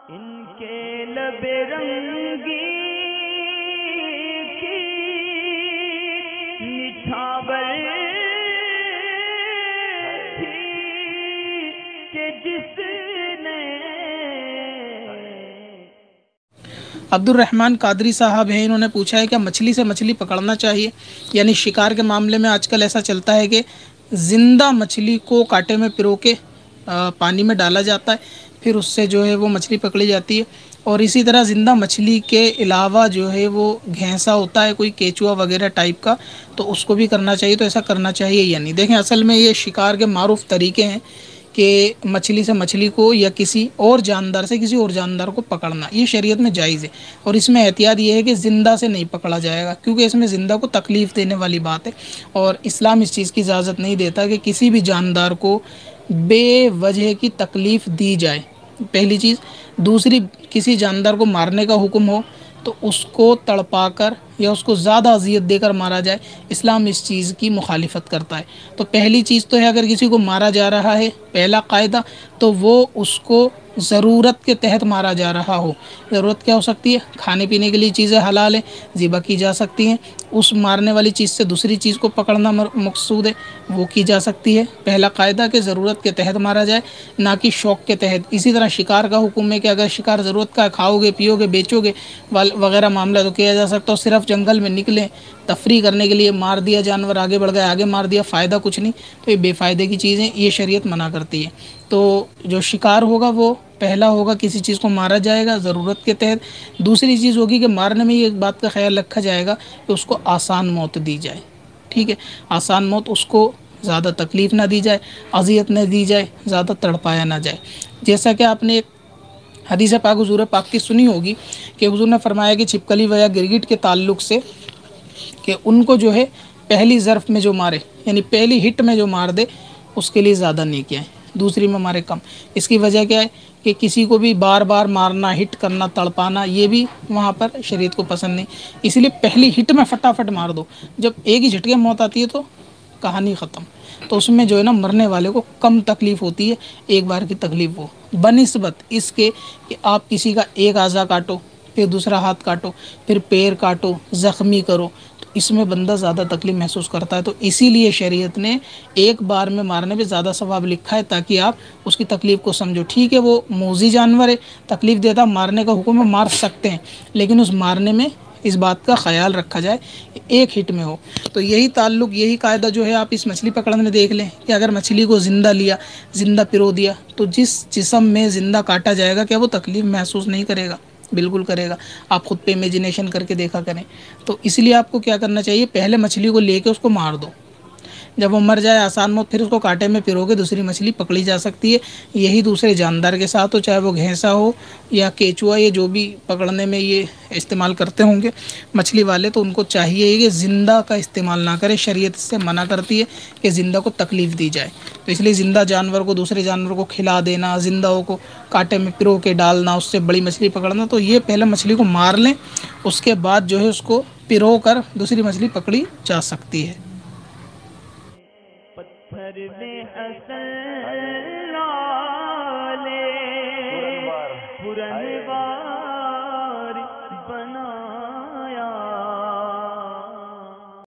ان کے لب رنگی کی نچھاور تھی کہ جس نے عبد الرحمن قادری صاحب ہیں، انہوں نے پوچھا ہے کیا مچھلی سے مچھلی پکڑنا چاہیے؟ یعنی شکار کے معاملے میں آج کل ایسا چلتا ہے کہ زندہ مچھلی کو کانٹے میں پرو کے پانی میں ڈالا جاتا ہے، پھر اس سے جو ہے وہ مچھلی پکڑی جاتی ہے، اور اسی طرح زندہ مچھلی کے علاوہ جو ہے وہ گھینسا ہوتا ہے کوئی کیچوا وغیرہ ٹائپ کا، تو اس کو بھی کرنا چاہیے۔ تو ایسا کرنا چاہیے یا نہیں؟ دیکھیں اصل میں یہ شکار کے معروف طریقے ہیں کہ مچھلی سے مچھلی کو یا کسی اور جاندار سے کسی اور جاندار کو پکڑنا، یہ شریعت میں جائز ہے، اور اس میں احتیاط یہ ہے کہ زندہ سے نہیں پکڑا جائے گا، کیونکہ اس میں زندہ کو تکلیف دینے والی بات ہے، اور اسلام اس چیز کی اجازت نہیں دیتا کہ کسی بھی جاندار کو بے وجہ کی تکلیف دی جائے، پہلی چیز۔ دوسری، کسی جاندار کو مارنے کا حکم ہو تو اس کو تڑپا کر یا اس کو زیادہ اذیت دے کر مارا جائے، اسلام اس چیز کی مخالفت کرتا ہے۔ تو پہلی چیز تو ہے اگر کسی کو مارا جا رہا ہے، پہلا قاعدہ تو وہ اس کو ضرورت کے تحت مارا جا رہا ہو۔ ضرورت کیا ہو سکتی ہے؟ کھانے پینے کے لیے چیزیں حلال ہیں، ذبح کی جا سکتی ہیں، اس مارنے والی چیز سے دوسری چیز کو پکڑنا مقصود ہے، وہ کی جا سکتی ہے۔ پہلا قاعدہ کہ ضرورت کے تحت مارا جائے، نہ کہ شوق کے تحت۔ اسی طرح شکار کا حکم ہے کہ اگر شکار ضرورت کا کھاؤ گے، پیو گے، بیچو گے وغیرہ معاملہ تو کیا جا سکتا ہے، صرف جنگل میں نکلیں تفریح کرنے کے لیے مار دیا جانور، آگے بڑھ گئے، آگے مار دیا، فائدہ کچھ نہیں، تو یہ بے فائدے کی چیزیں یہ شریعت منع کرتی ہے۔ تو جو شکار ہوگا وہ پہلا ہوگا کسی چیز کو مارا جائے گا ضرورت کے تحت، دوسری چیز ہوگی کہ مارنے میں یہ ایک بات کا خیال رکھا جائے گا کہ اس کو آسان موت دی جائے، ٹھیک ہے، آسان موت، اس کو زیادہ تکلیف نہ دی جائے، اذیت نہ دی جائے، زیادہ تڑپایا نہ جائے۔ جیسا کہ آپ نے ایک حدیث پاک حضور پاک کی سنی ہوگی کہ حضور نے فرمایا کہ چھپکلی و یا گرگٹ کے تعلق سے کہ ان کو جو ہے پہلی ظرف میں جو مارے، یعنی پہلی ہٹ میں جو مار دے اس کے لیے زیادہ نیکیاں ہیں، دوسری میں مارے کم۔ اس کی وجہ کیا ہے کہ کسی کو بھی بار بار مارنا، ہٹ کرنا، تڑپانا، یہ بھی وہاں پر شریعت کو پسند نہیں، اس لیے پہلی ہٹ میں فٹافٹ مار دو، جب ایک ہی جھٹکے میں موت آتی ہے تو کہانی ختم۔ تو اس میں جو ہے نا مرنے والے کو کم تکلیف ہوتی ہے ایک بار کی تکلیف ہو، بنسبت اس کے کہ آپ کسی کا ایک اعضا کاٹو، پھر دوسرا ہاتھ کاٹو، پھر پیر کاٹو، زخمی کرو، تو اس میں بندہ زیادہ تکلیف محسوس کرتا ہے۔ تو اسی لیے شریعت نے ایک بار میں مارنے پہ زیادہ ثواب لکھا ہے تاکہ آپ اس کی تکلیف کو سمجھو۔ ٹھیک ہے وہ موذی جانور ہے، تکلیف دیتا، مارنے کا حکم ہے، مار سکتے ہیں، لیکن اس مارنے میں اس بات کا خیال رکھا جائے کہ ایک ہٹ میں ہو۔ تو یہی تعلق، یہی قاعدہ جو ہے آپ اس مچھلی پکڑنے میں دیکھ لیں کہ اگر مچھلی کو زندہ لیا، زندہ پرو دیا، تو جس جسم میں زندہ کاٹا جائے گا کیا وہ تکلیف محسوس نہیں کرے گا؟ بالکل کرے گا، آپ خود پہ امیجنیشن کر کے دیکھا کریں۔ تو اس لیے آپ کو کیا کرنا چاہیے، پہلے مچھلی کو لے کے اس کو مار دو، جب وہ مر جائے آسان موت، پھر اس کو کانٹے میں پرو کے دوسری مچھلی پکڑی جا سکتی ہے۔ یہی دوسرے جاندار کے ساتھ ہو، چاہے وہ گھینسا ہو یا کیچوا، یہ جو بھی پکڑنے میں یہ استعمال کرتے ہوں گے مچھلی والے، تو ان کو چاہیے کہ زندہ کا استعمال نہ کرے، شریعت سے منع کرتی ہے کہ زندہ کو تکلیف دی جائے۔ تو اس لیے زندہ جانور کو دوسرے جانور کو کھلا دینا، زندہوں کو کانٹے میں پرو کے ڈالنا، اس سے بڑی مچھلی پکڑنا، تو یہ پہلے مچھلی کو مار لیں، اس کے بعد جو ہے اس کو پرو کر دوسری مچھلی پکڑی جا سکتی ہے۔ پتھر میں اصل والے پرن